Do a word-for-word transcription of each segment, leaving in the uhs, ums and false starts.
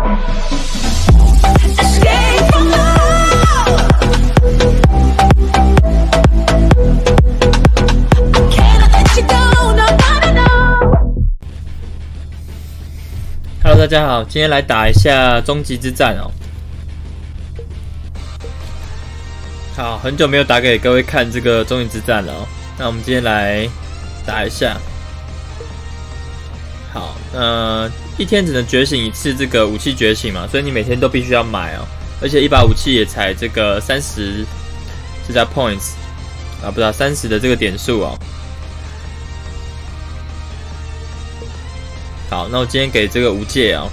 Hello， 大家好，今天来打一下终极之战哦。好，很久没有打给各位看这个终极之战了哦。那我们今天来打一下。好，呃，一天只能觉醒一次这个武器觉醒嘛，所以你每天都必须要买哦。而且一把武器也才这个三十，这叫 points 啊，不知道三十的这个点数哦。好，那我今天给这个无界哦。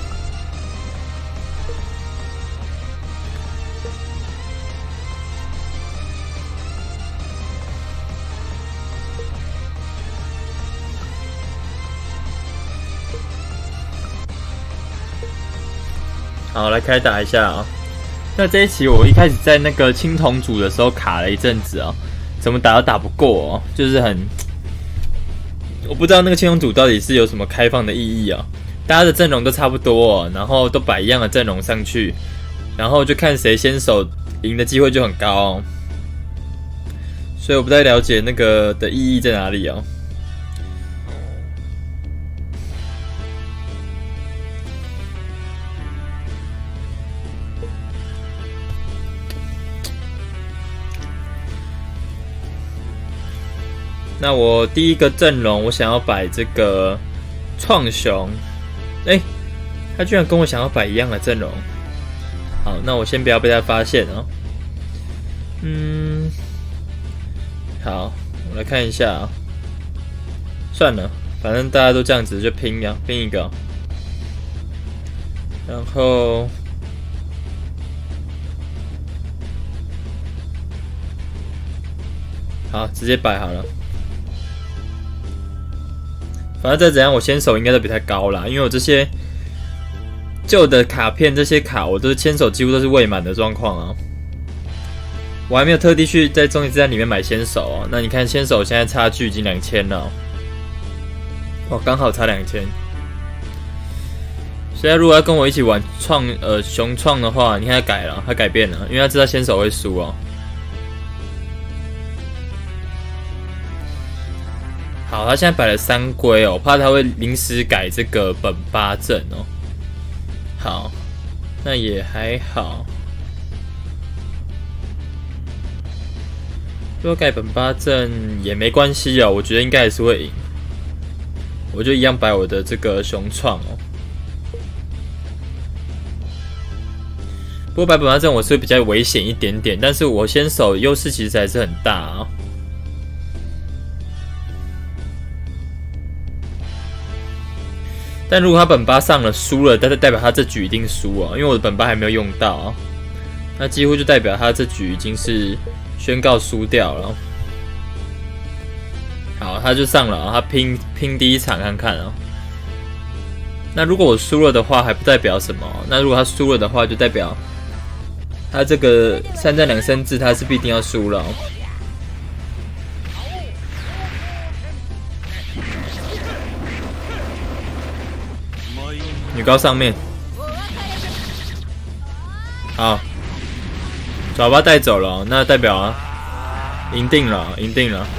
好，来开打一下啊、哦！那这一期我一开始在那个青铜组的时候卡了一阵子啊、哦，怎么打都打不过哦，就是很，我不知道那个青铜组到底是有什么开放的意义啊、哦？大家的阵容都差不多、哦，然后都摆一样的阵容上去，然后就看谁先手赢的机会就很高、哦，所以我不太了解那个的意义在哪里哦。那我第一个阵容，我想要摆这个创雄，哎、欸，他居然跟我想要摆一样的阵容。好，那我先不要被他发现哦。嗯，好，我来看一下啊。算了，反正大家都这样子，就拼呀，拼一个。然后，好，直接摆好了。反正再怎样，我签手应该都比他高啦，因为我这些旧的卡片，这些卡我都是签手几乎都是未满的状况啊。我还没有特地去在终极之战里面买签手哦。那你看签手现在差距已经两千了，哦，刚好差两千。现在如果要跟我一起玩创呃雄创的话，你看他改了，他改变了，因为他知道签手会输哦。好，他现在摆了三龟哦，我怕他会临时改这个本八阵哦。好，那也还好。如果改本八阵也没关系哦，我觉得应该还是会赢。我就一样摆我的这个雄创哦。不过摆本八阵我是比较危险一点点，但是我先手优势其实还是很大啊、哦。但如果他本八上了输了，但是代表他这局一定输啊，因为我的本八还没有用到、啊，那几乎就代表他这局已经是宣告输掉了。好，他就上了、啊，他拼拼第一场看看啊。那如果我输了的话，还不代表什么。那如果他输了的话，就代表他这个三战两胜制他是必定要输了、啊。女高上面，好，爪巴带走了，那代表啊，赢定了，赢定了。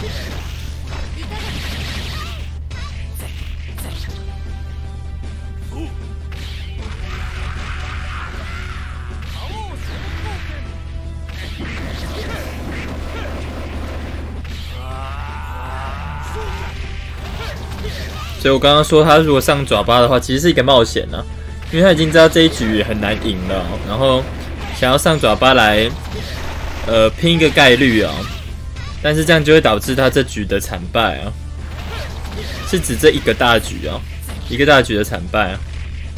所以我刚刚说他如果上爪巴的话，其实是一个冒险啊，因为他已经知道这一局很难赢了，然后想要上爪巴来，呃，拼一个概率啊，但是这样就会导致他这局的惨败啊，是指这一个大局啊，一个大局的惨败啊。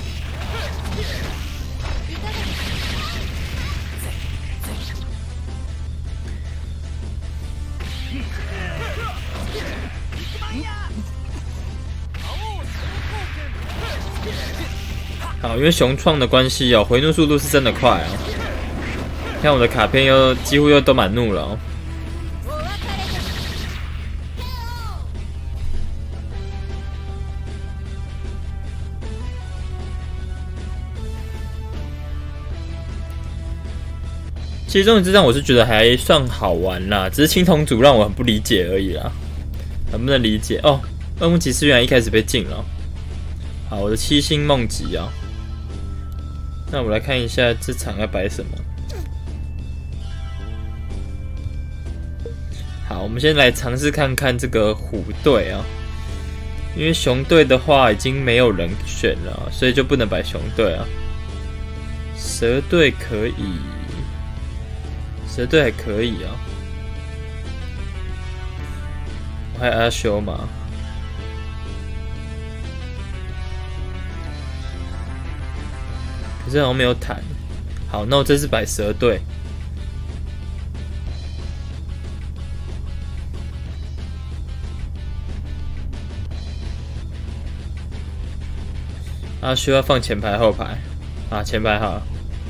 好，因为雄创的关系哦，回怒速度是真的快啊！看我的卡片又几乎又都满怒了哦。 其实终极之战我是觉得还算好玩啦，只是青铜组让我很不理解而已啦，很不能理解哦。恶魔骑士原来一开始被禁了。好，我的七星梦吉啊。那我们来看一下这场要摆什么。好，我们先来尝试看看这个虎队啊，因为熊队的话已经没有人选了，所以就不能摆熊队啊。蛇队可以，蛇队还可以啊。我还有阿修嘛。可是好像没有坦。好，那我这次摆蛇队。啊，需要放前排后排啊，前排好了。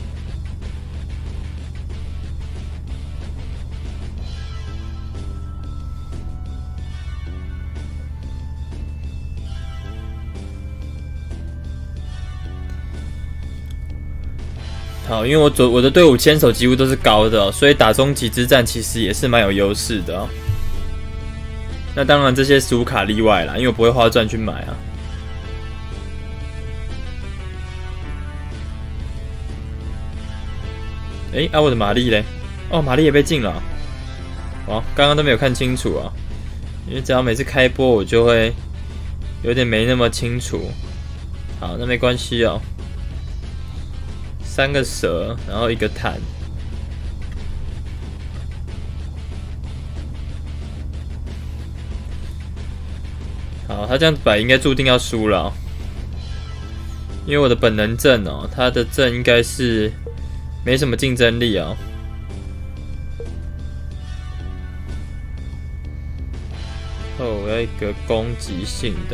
好，因为我左我的队伍牵手几乎都是高的、哦，所以打终极之战其实也是蛮有优势的、哦。那当然这些十五卡例外啦，因为我不会花钻去买啊。哎、欸，啊我的玛丽嘞？哦，玛丽也被禁了。哦，刚刚都没有看清楚啊，因为只要每次开播我就会有点没那么清楚。好，那没关系哦。三个蛇，然后一个坦。好，他这样子摆应该注定要输了、哦，因为我的本能阵哦，他的阵应该是没什么竞争力哦。哦，我要一个攻击性的。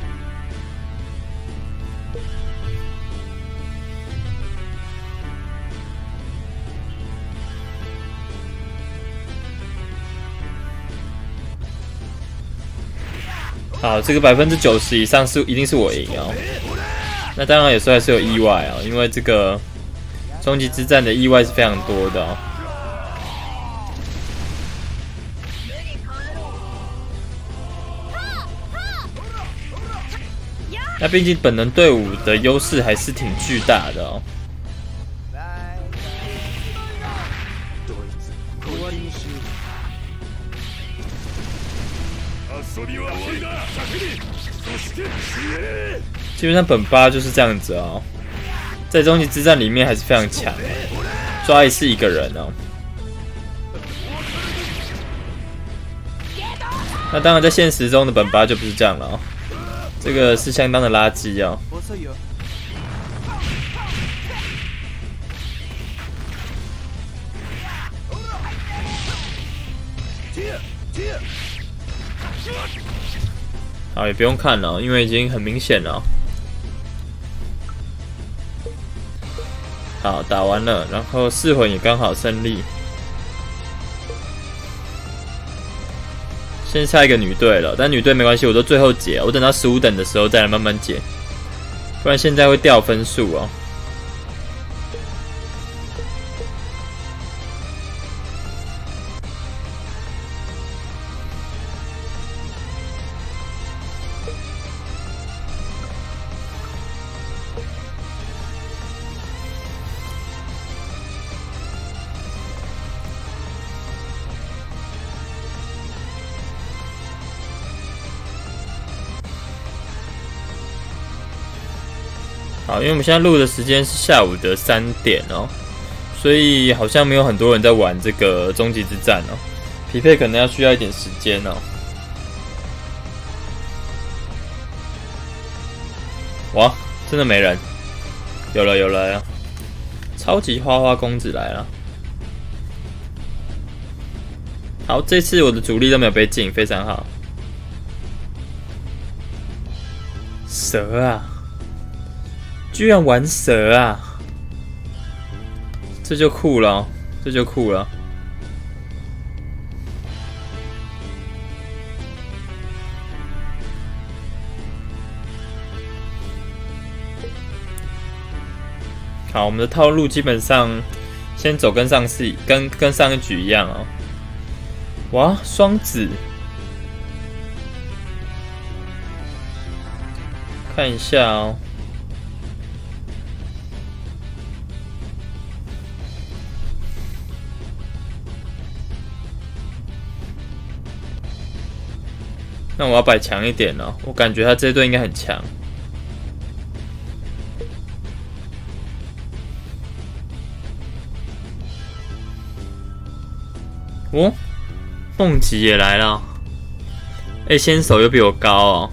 好，这个百分之九十以上是一定是我赢哦。那当然有时候还是有意外哦，因为这个终极之战的意外是非常多的哦。那毕竟本能队伍的优势还是挺巨大的哦。基本上本八就是这样子哦，在终极之战里面还是非常强，抓一次一个人哦。那当然，在现实中的本八就不是这样了哦，这个是相当的垃圾哦。好，也不用看了，因为已经很明显了。好，打完了，然后四魂也刚好胜利。现在下一个女队了，但女队没关系，我都最后解，我等到十五等的时候再来慢慢解，不然现在会掉分数哦。好，因为我们现在录的时间是下午的三点哦，所以好像没有很多人在玩这个终极之战哦，匹配可能要需要一点时间哦。哇，真的没人，有了有了，超级花花公子来了。好，这次我的主力都没有被禁，非常好。蛇啊！居然玩蛇啊！这就酷了、哦，这就酷了。好，我们的套路基本上先走跟上次跟跟上一局一样哦。哇，双子，看一下哦。那我要摆强一点哦，我感觉他这队应该很强。哦，梦吉也来了，哎、欸，先手又比我高哦。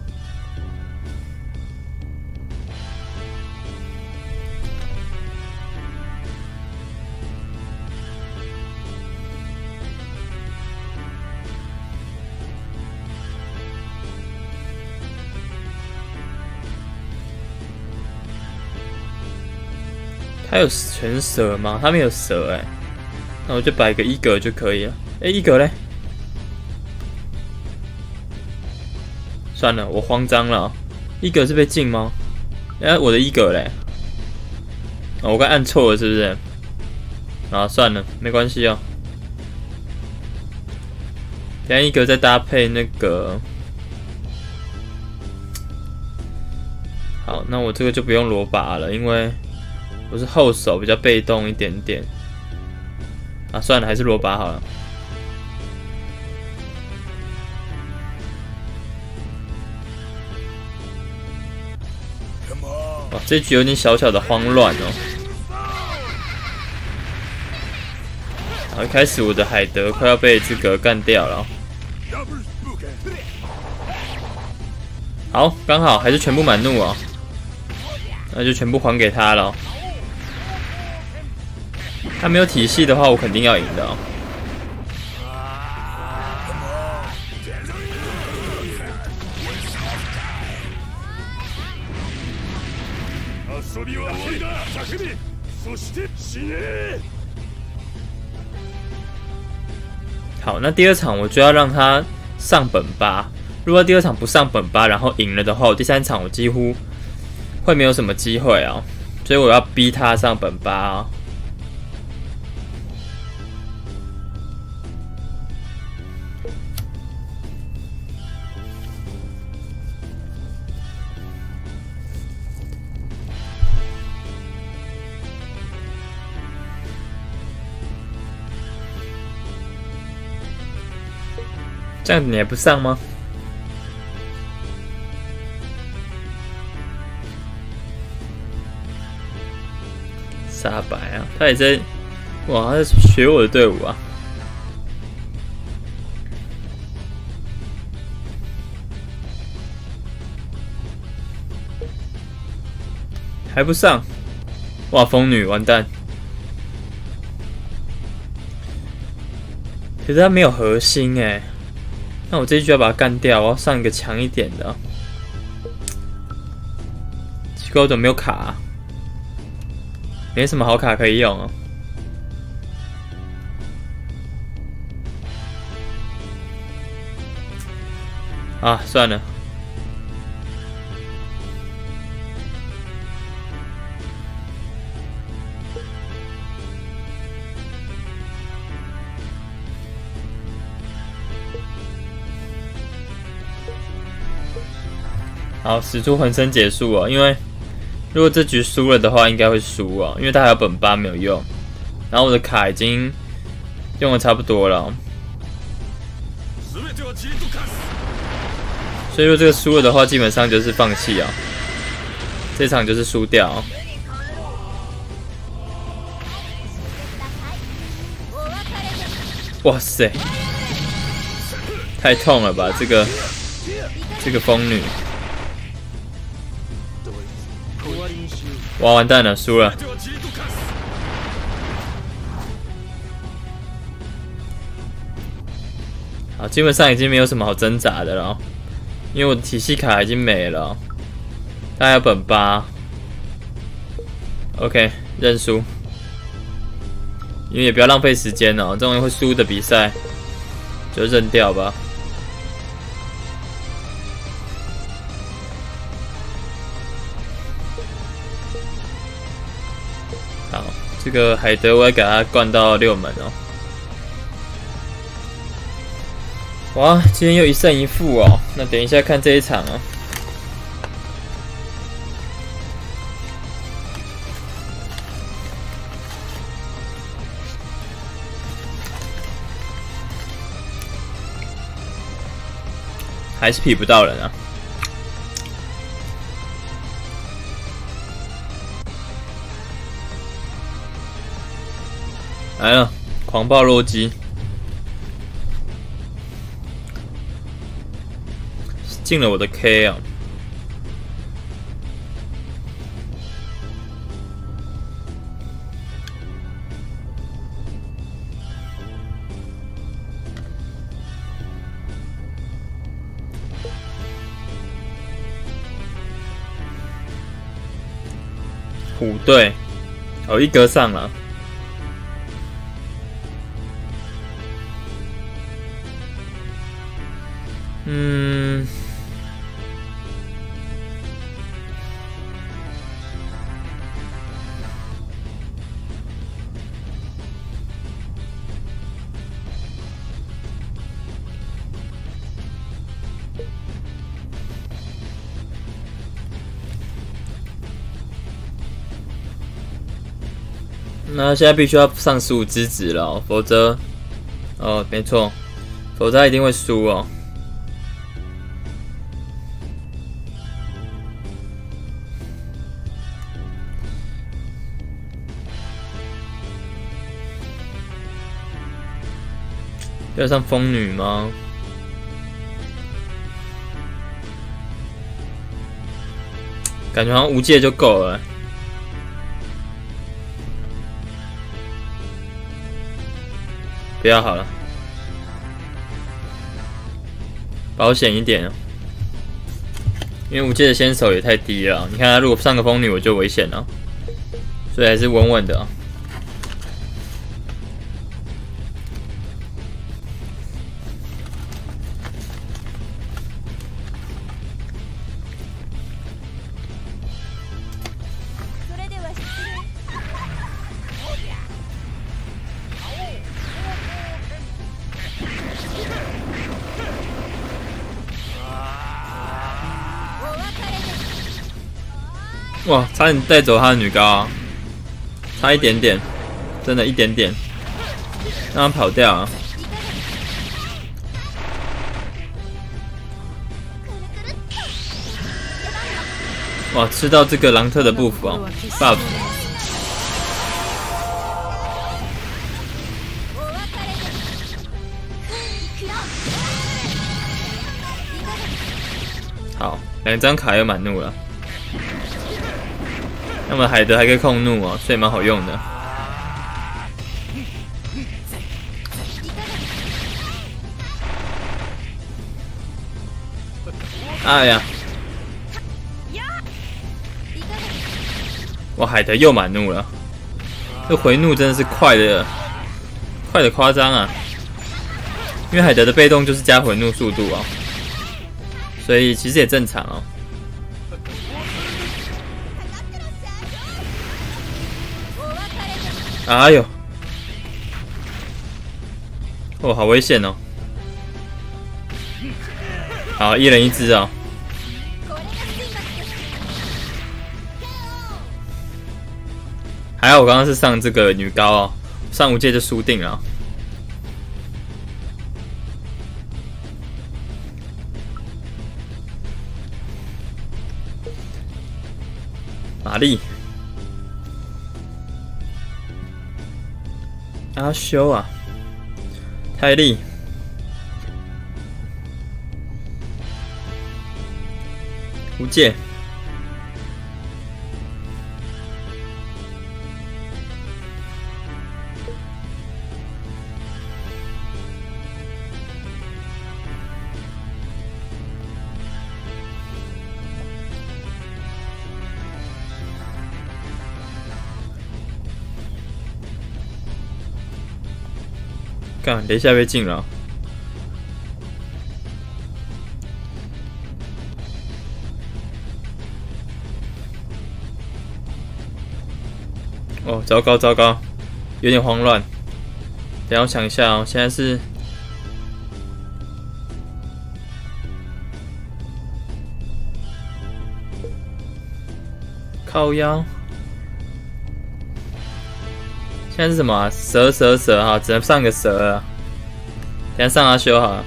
他有全蛇吗？他没有蛇哎、欸，那我就摆个一格就可以了。哎、欸，一格嘞？算了，我慌张了。一格是被禁吗？哎、欸，我的一格嘞？哦，我刚按错了是不是？啊，算了，没关系哦。等一下一格再搭配那个。好，那我这个就不用罗拔了，因为我是后手，比较被动一点点。啊，算了，还是罗拔好了。哇，这局有点小小的慌乱哦。好，一开始我的海德快要被这个干掉了。好，刚好还是全部满怒哦，那就全部还给他了。他没有体系的话，我肯定要赢的哦。好，那第二场我就要让他上本八。如果第二场不上本八，然后赢了的话，我第三场我几乎会没有什么机会啊，所以我要逼他上本八啊。这样子你还不上吗？傻白啊，他也在，哇，他在学我的队伍啊！还不上，哇，疯女完蛋！可是他没有核心哎、欸。那我这一局要把它干掉，我要上一个强一点的。奇怪，我怎么没有卡、啊？没什么好卡可以用哦。啊，算了。好，使出浑身解数哦，因为如果这局输了的话，应该会输哦，因为他还有本八没有用，然后我的卡已经用的差不多了、哦，所以如果这个输了的话，基本上就是放弃啊、哦，这场就是输掉、哦。哇塞，太痛了吧！这个这个疯女。哇，完蛋了，输了。好，基本上已经没有什么好挣扎的了，因为我的体系卡已经没了，他还有本八。OK， 认输，因为也不要浪费时间哦，这种会输的比赛就认掉吧。 这个海德我要给他灌到六门哦。哇，今天又一胜一负哦。那等一下看这一场哦。还是匹不到人啊！来了，狂暴洛基，进了我的 K 啊！虎队，哦，一格上了。嗯，那现在必须要上十五之子了、哦，否则，哦，没错，否则他一定会输哦。要上风女吗？感觉好像无界就够了。不要好了，保险一点哦。因为无界的先手也太低了，你看他如果上个风女，我就危险了，所以还是稳稳的、哦。哇！差点带走他的女高啊，差一点点，真的一点点，让他跑掉啊！哇！吃到这个朗特的 buff 啊 ，buff。好，两张卡又满怒了。那么海德还可以控怒哦，所以蛮好用的。哎呀！哇，海德又满怒了，这回怒真的是快的，快的夸张啊！因为海德的被动就是加回怒速度啊，所以其实也正常哦。哎呦！哦，好危险哦！好，一人一只哦。还好我刚刚是上这个女高哦，上无界就输定了。玛丽。阿修啊，泰利，无界，干，等一下被禁了。 哦，糟糕糟糕，有点慌乱。等一下我想一下哦，现在是靠腰。现在是什么、啊？蛇蛇蛇哈，只能上个蛇了。等一下上阿修好了。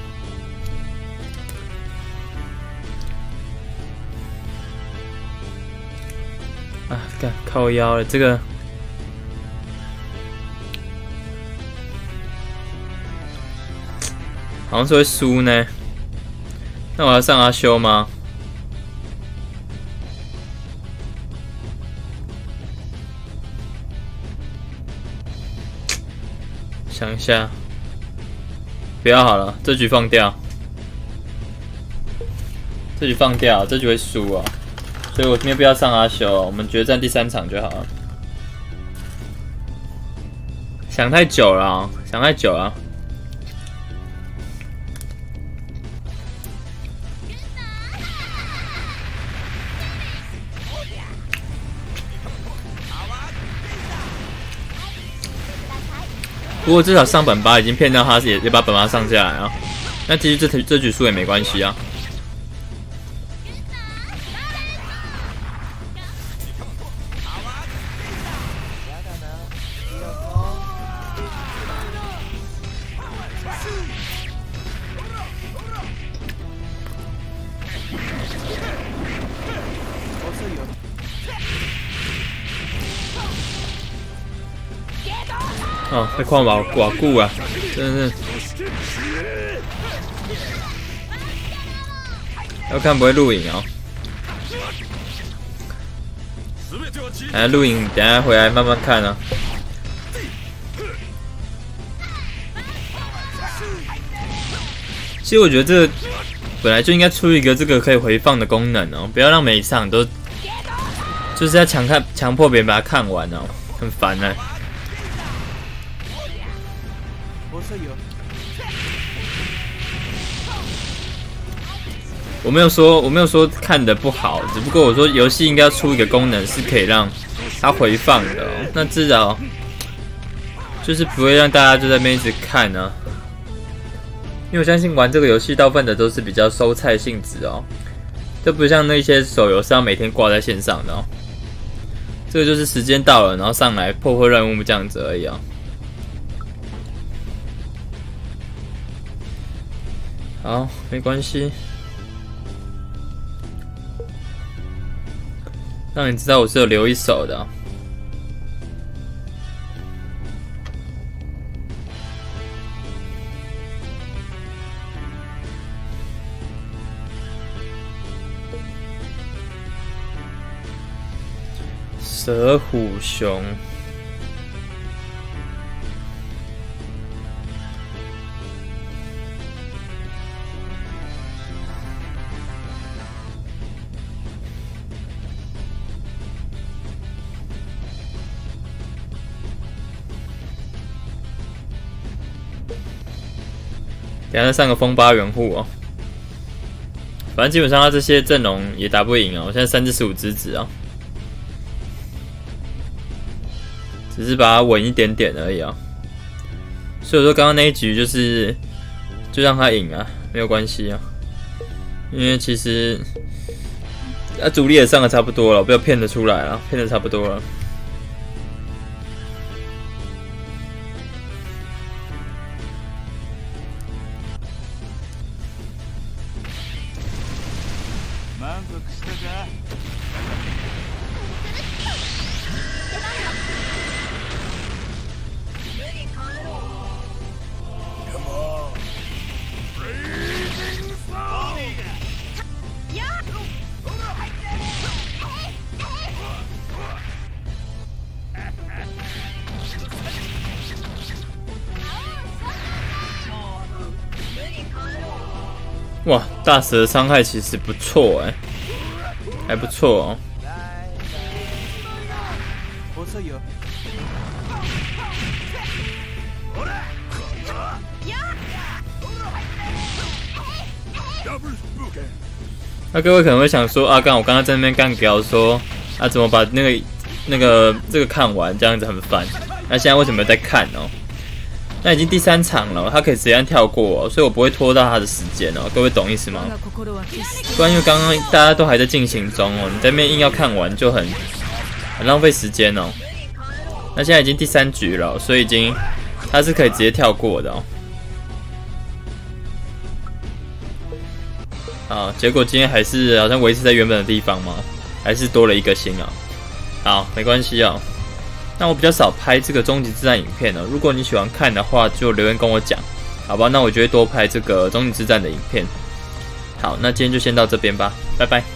啊，干靠腰了，这个好像是会输呢。那我要上阿修吗？想一下，不要好了，这局放掉，这局放掉，这局会输啊，所以我没有必要上阿修，我们决战第三场就好了。想太久了、喔，想太久了。不过至少上本八已经骗到他，也也把本八上下来啊。那其实这这局输也没关系啊。哦，被矿瓦瓦固啊，真的是。要看不会录影哦。等下录影，等下回来慢慢看啊。其实我觉得这个本来就应该出一个这个可以回放的功能哦，不要让每一场都就是要强看强迫别人把它看完哦，很烦呢、欸。我没有说我没有说看的不好，只不过我说游戏应该要出一个功能是可以让它回放的、哦，那至少就是不会让大家就在那边一直看啊。因为我相信玩这个游戏大部分的都是比较收菜性质哦，这不像那些手游是要每天挂在线上的哦。这个就是时间到了，然后上来破获任务这样子而已啊、哦。好，没关系。让你知道我是有留一手的、啊。蛇虎熊。等下再上个风八元护哦，反正基本上他这些阵容也打不赢哦。我现在三至十五之子啊，只是把它稳一点点而已啊。所以说刚刚那一局就是就让他赢啊，没有关系啊，因为其实啊主力也上的差不多了，不要骗得出来啊，骗得差不多了。哇，大蛇的伤害其实不错哎、欸，还不错哦。那各位可能会想说，啊，刚我刚刚在那边干屌说，啊，怎么把那个那个这个看完，这样子很烦。那现在为什么在看哦？那已经第三场了，他可以直接按跳过哦，所以我不会拖到他的时间哦。各位懂意思吗？不然因为刚刚大家都还在进行中哦，你在那边硬要看完就很很浪费时间哦。那现在已经第三局了，所以已经他是可以直接跳过的哦。好，结果今天还是好像维持在原本的地方吗？还是多了一个星啊？好，没关系啊。那我比较少拍这个终极之战影片哦，如果你喜欢看的话，就留言跟我讲，好吧？那我就会多拍这个终极之战的影片。好，那今天就先到这边吧，拜拜。